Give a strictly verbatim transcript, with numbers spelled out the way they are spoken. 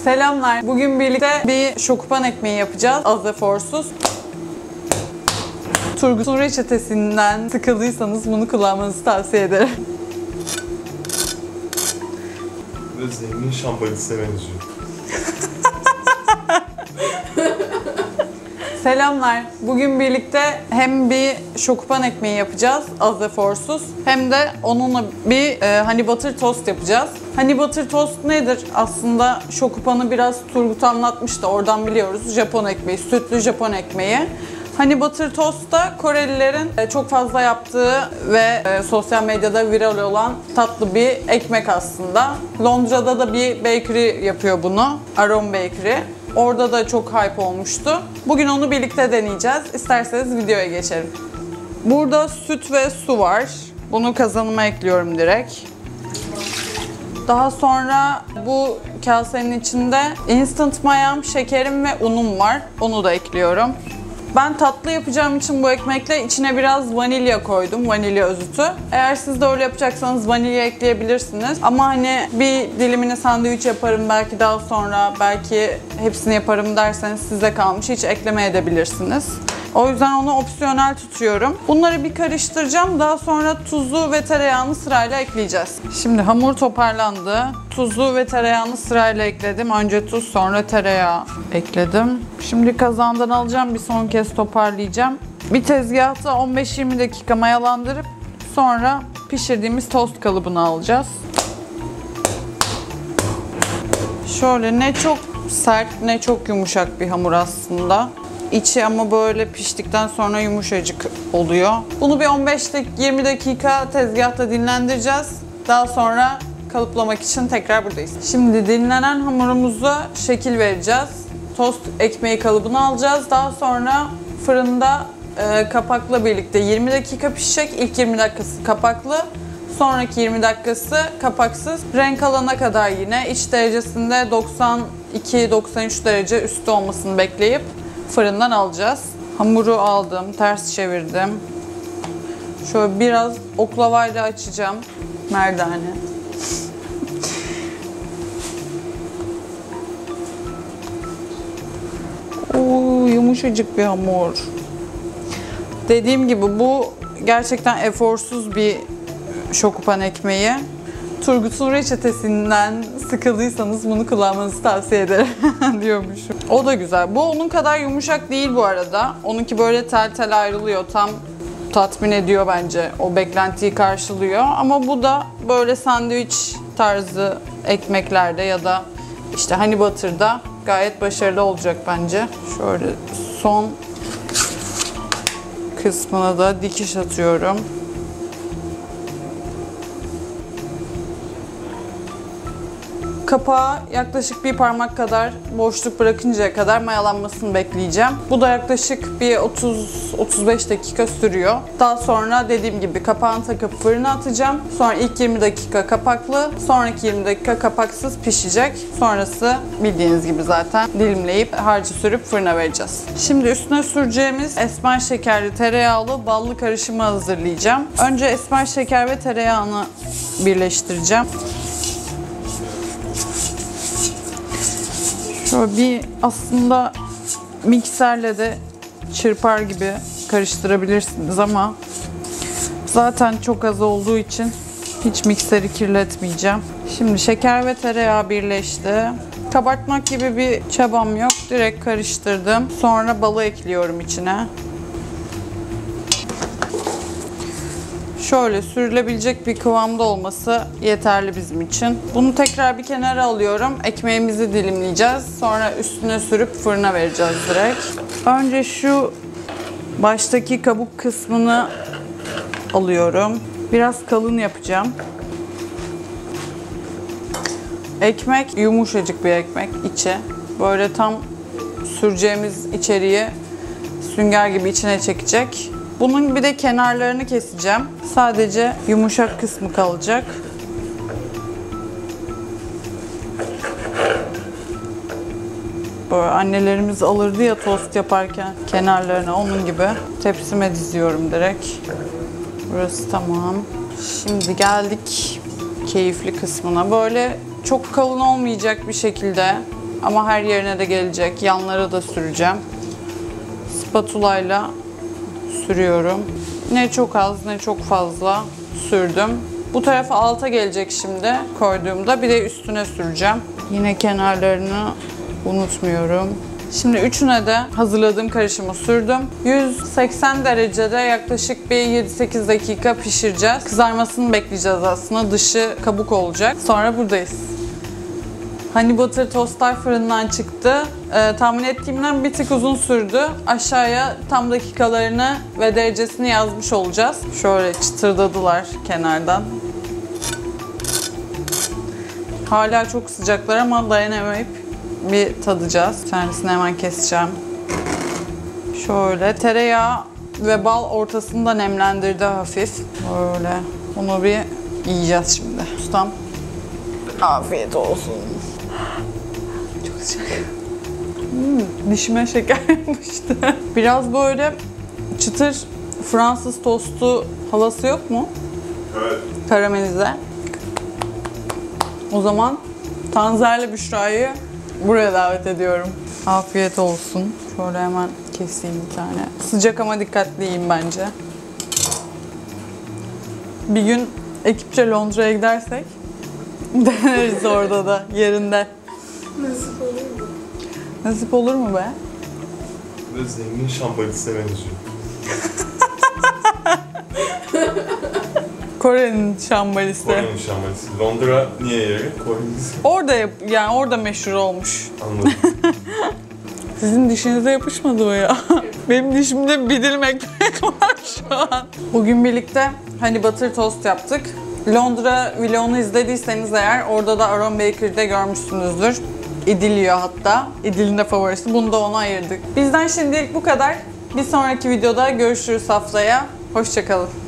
Selamlar. Bugün birlikte bir şokupan ekmeği yapacağız. Az eforsuz. Turgut'un reçetesinden sıkıldıysanız bunu kullanmanızı tavsiye ederim. Ve zengin şampanyatisine benziyor. Selamlar. Bugün birlikte hem bir şokupan ekmeği yapacağız, az eforsuz, hem de onunla bir e, honey butter toast yapacağız. Honey butter toast nedir? Aslında şokupanı biraz Turgut anlatmıştı, oradan biliyoruz. Japon ekmeği, sütlü Japon ekmeği. Honey butter toast da Korelilerin çok fazla yaptığı ve e, sosyal medyada viral olan tatlı bir ekmek aslında. Londra'da da bir bakery yapıyor bunu, Arom Bakery. Orada da çok hype olmuştu. Bugün onu birlikte deneyeceğiz. İsterseniz videoya geçelim. Burada süt ve su var. Bunu kazanıma ekliyorum direkt. Daha sonra bu kasenin içinde instant mayam, şekerim ve unum var. Onu da ekliyorum. Ben tatlı yapacağım için bu ekmekle içine biraz vanilya koydum, vanilya özütü. Eğer siz de öyle yapacaksanız vanilya ekleyebilirsiniz. Ama hani bir dilimini sandviç yaparım belki daha sonra, belki hepsini yaparım derseniz size kalmış, hiç ekleme edebilirsiniz. O yüzden onu opsiyonel tutuyorum. Bunları bir karıştıracağım. Daha sonra tuzu ve tereyağını sırayla ekleyeceğiz. Şimdi hamur toparlandı. Tuzu ve tereyağını sırayla ekledim. Önce tuz, sonra tereyağı ekledim. Şimdi kazandan alacağım. Bir son kez toparlayacağım. Bir tezgahta on beş yirmi dakika mayalandırıp sonra pişirdiğimiz tost kalıbını alacağız. Şöyle ne çok sert ne çok yumuşak bir hamur aslında. İçi ama böyle piştikten sonra yumuşacık oluyor. Bunu bir on beş yirmi dakika tezgahta dinlendireceğiz. Daha sonra kalıplamak için tekrar buradayız. Şimdi dinlenen hamurumuza şekil vereceğiz. Tost ekmeği kalıbını alacağız. Daha sonra fırında e, kapakla birlikte yirmi dakika pişecek. İlk yirmi dakikası kapaklı. Sonraki yirmi dakikası kapaksız. Renk alana kadar yine iç derecesinde doksan iki doksan üç derece üstü olmasını bekleyip fırından alacağız. Hamuru aldım, ters çevirdim. Şöyle biraz oklavayla açacağım merdane. Oo, yumuşacık bir hamur. Dediğim gibi bu gerçekten eforsuz bir şokupan ekmeği. Turgut'un reçetesinden sıkıldıysanız bunu kullanmanızı tavsiye ederim diyormuşum. O da güzel. Bu onun kadar yumuşak değil bu arada. Onunki böyle tel tel ayrılıyor. Tam tatmin ediyor bence. O beklentiyi karşılıyor. Ama bu da böyle sandviç tarzı ekmeklerde ya da işte honey butter'da gayet başarılı olacak bence. Şöyle son kısmına da dikiş atıyorum. Kapağı yaklaşık bir parmak kadar boşluk bırakıncaya kadar mayalanmasını bekleyeceğim. Bu da yaklaşık bir otuz otuz beş dakika sürüyor. Daha sonra dediğim gibi kapağını takıp fırına atacağım. Sonra ilk yirmi dakika kapaklı, sonraki yirmi dakika kapaksız pişecek. Sonrası bildiğiniz gibi zaten dilimleyip harcı sürüp fırına vereceğiz. Şimdi üstüne süreceğimiz esmer şekerli tereyağlı ballı karışımı hazırlayacağım. Önce esmer şeker ve tereyağını birleştireceğim. Şöyle bir aslında mikserle de çırpar gibi karıştırabilirsiniz ama zaten çok az olduğu için hiç mikseri kirletmeyeceğim. Şimdi şeker ve tereyağı birleşti. Kabartmak gibi bir çabam yok. Direkt karıştırdım. Sonra balı ekliyorum içine. Şöyle sürülebilecek bir kıvamda olması yeterli bizim için. Bunu tekrar bir kenara alıyorum. Ekmeğimizi dilimleyeceğiz. Sonra üstüne sürüp fırına vereceğiz direkt. Önce şu baştaki kabuk kısmını alıyorum. Biraz kalın yapacağım. Ekmek yumuşacık bir ekmek içi. Böyle tam süreceğimiz içeriği sünger gibi içine çekecek. Bunun bir de kenarlarını keseceğim. Sadece yumuşak kısmı kalacak. Böyle annelerimiz alırdı ya tost yaparken kenarlarını, onun gibi tepsime diziyorum direkt. Burası tamam. Şimdi geldik keyifli kısmına. Böyle çok kalın olmayacak bir şekilde Ama her yerine de gelecek. Yanlara da süreceğim. Spatulayla sürüyorum. Ne çok az ne çok fazla sürdüm. Bu tarafa alta gelecek şimdi koyduğumda. Bir de üstüne süreceğim. Yine kenarlarını unutmuyorum. Şimdi üçüne de hazırladığım karışımı sürdüm. yüz seksen derecede yaklaşık bir yedi sekiz dakika pişireceğiz. Kızarmasını bekleyeceğiz aslında. Dışı kabuk olacak. Sonra buradayız. Honey Butter Toastlar fırından çıktı. Ee, tahmin ettiğimden bir tık uzun sürdü. Aşağıya tam dakikalarını ve derecesini yazmış olacağız. Şöyle çıtırdadılar kenardan. Hala çok sıcaklar ama dayanamayıp bir tadacağız. Bir tanesini hemen keseceğim. Şöyle tereyağı ve bal ortasında nemlendirdi hafif. Böyle bunu bir yiyeceğiz şimdi. Ustam. Afiyet olsun. Çok sıcak. Hmm, dişime şeker yapmıştı. Biraz böyle çıtır Fransız tostu havası yok mu? Evet. Karamelize. O zaman Tanzer'le Büşra'yı buraya davet ediyorum. Afiyet olsun. Şöyle hemen keseyim bir tane. Sıcak ama dikkatli yiyin bence. Bir gün ekipçe Londra'ya gidersek deneriz orada da yerinde. Nasip olur mu? Nasip olur mu be? Ve zengin şambalisine benziyor. Kore'nin şambalisi. Kore'nin şambalisi. Londra niye yeri? Kore'nin. Orada yap, yani orada meşhur olmuş. Anladım. Sizin dişinize yapışmadı o ya. Benim dişimde bir dilim ekmek var şu an. Bugün birlikte Honey Butter Toast yaptık. Londra vlogunu izlediyseniz eğer orada da Aron Bakery'de görmüşsünüzdür. İdil yiyor hatta. İdil'in de favorisi. Bunu da ona ayırdık. Bizden şimdilik bu kadar. Bir sonraki videoda görüşürüz haftaya. Hoşça kalın.